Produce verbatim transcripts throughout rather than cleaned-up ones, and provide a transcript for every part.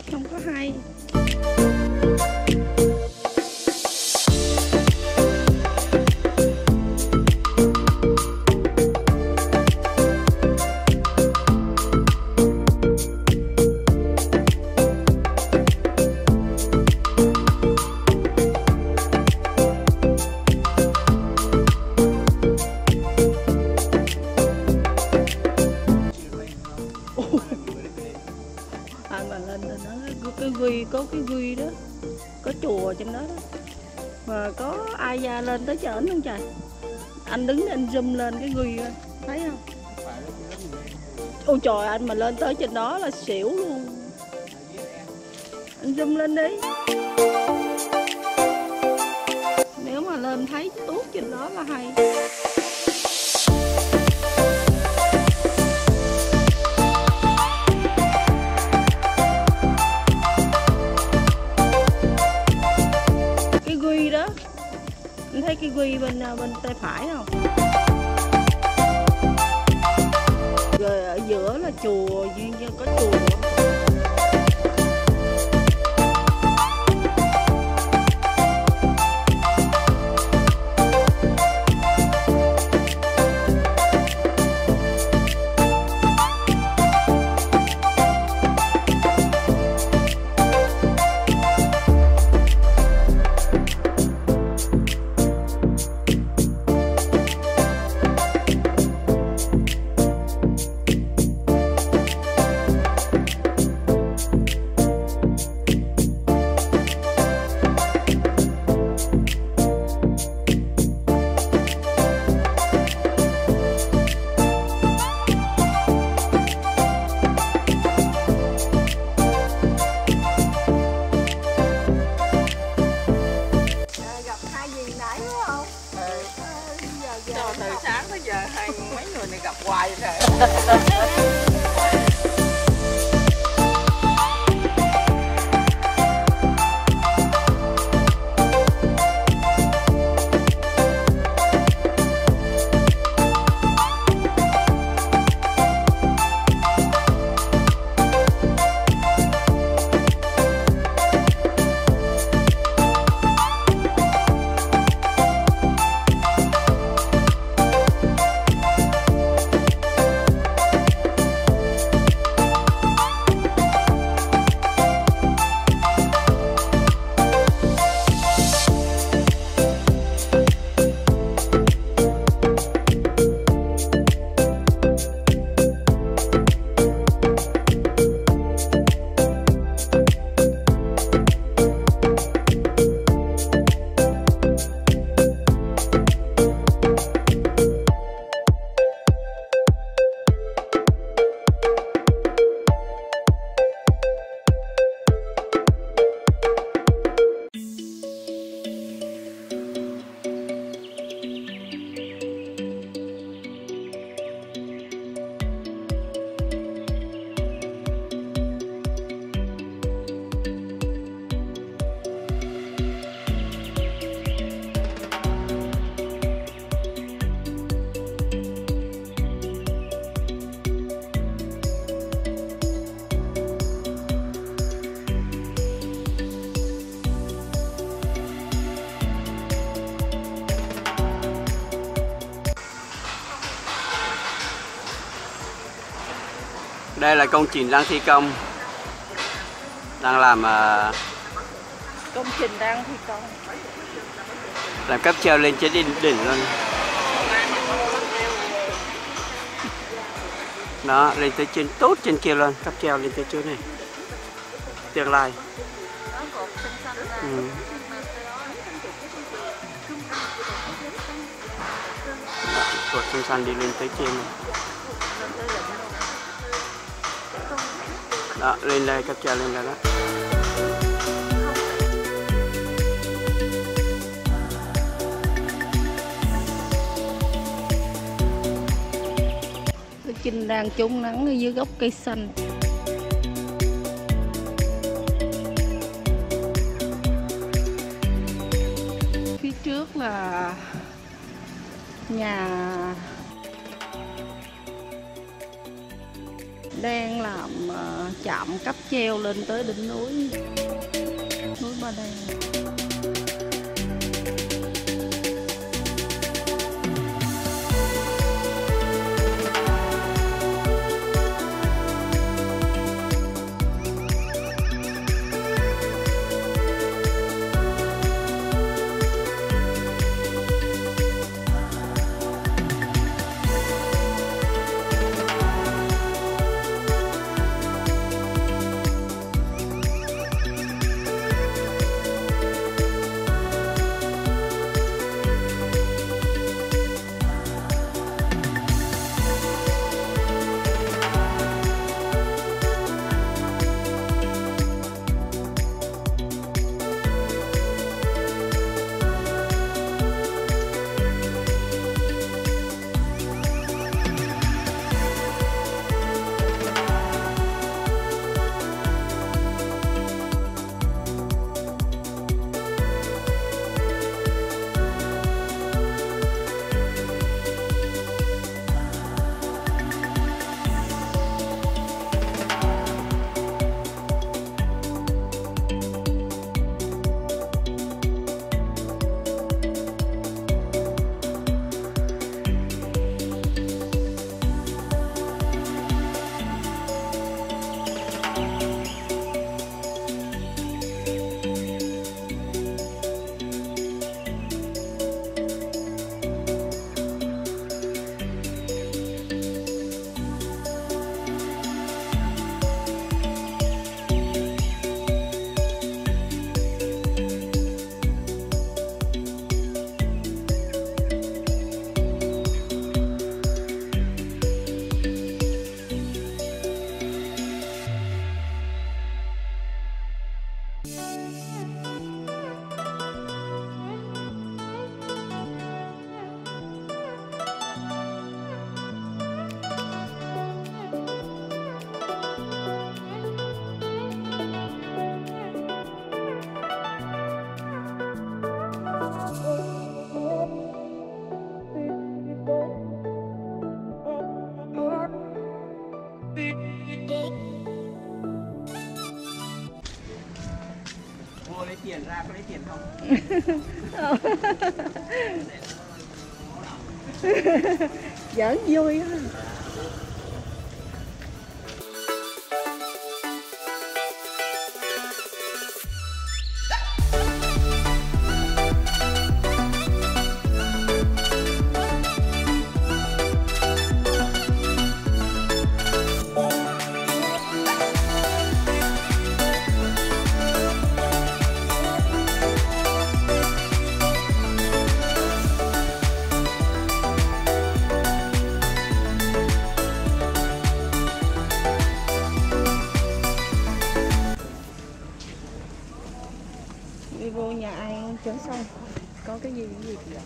không có hay. Cái Quy, có cái Quy đó, có chùa trên đó, đó. Mà có ai ra lên tới chở không trời? Anh đứng anh zoom lên cái Quy coi, thấy không? Ôi trời, anh mà lên tới trên đó là xỉu luôn. Anh zoom lên đi. Nếu mà lên thấy tuốt trên đó là hay. Anh thấy cái Quy bên bên tay phải không? Rồi ở giữa là chùa, như có chùa. Từ sáng tới giờ hai mấy người này gặp hoài rồi. Đây là công trình đang thi công, đang làm uh, công trình đang thi công, làm cáp treo lên trên đỉnh, đỉnh luôn. Đó, lên tới trên tốt trên kia luôn, cáp treo lên tới chỗ này. Tương lai. Ừ. Đó, cột xanh xanh đi lên tới trên này. Đó, lên đây, cáp treo lên đây đó. Cái Trinh đang trốn nắng ở dưới gốc cây xanh. Phía trước là nhà đang làm uh, chạm cáp treo lên tới đỉnh núi núi Ba Đen. Lấy tiền ra có lấy tiền không? Giỡn vui á. Đi vô nhà ăn chấn xong có cái gì cái gì vậy?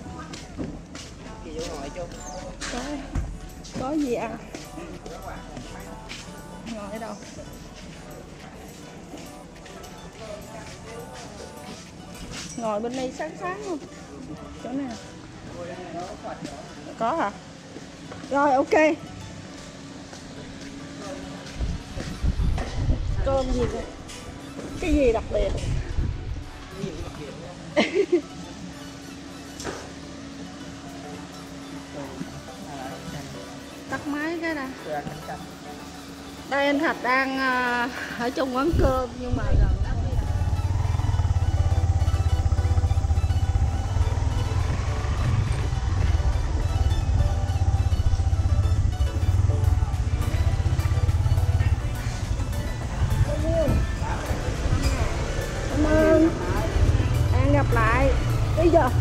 Gì vô ngồi chung? Có có gì ăn? Ngồi ở đâu? Ngồi bên đây sáng sáng không? Chỗ nào? Có hả? Rồi ok. Cơm gì vậy? Cái gì đặc biệt? Tắt máy cái đã. Đây anh Thạch đang uh, ở trong quán cơm nhưng mà gần cảm ơn. Hẹn gặp lại. Bây giờ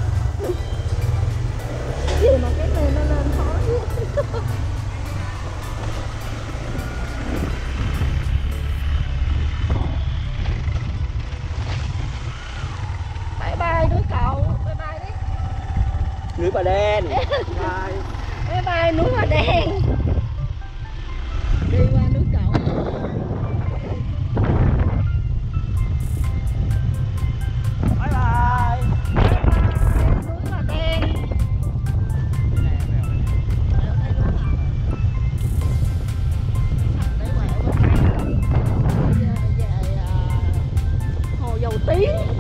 gì mà cái này nó lên khói. Bye bye đứa cậu. Bye bye đi. Núi Bà Đen. Bye bye núi Bà Đen. Đi qua núi cậu. Bye bye. Núi Bà Đen. Để quẹo bên đây. tiếng.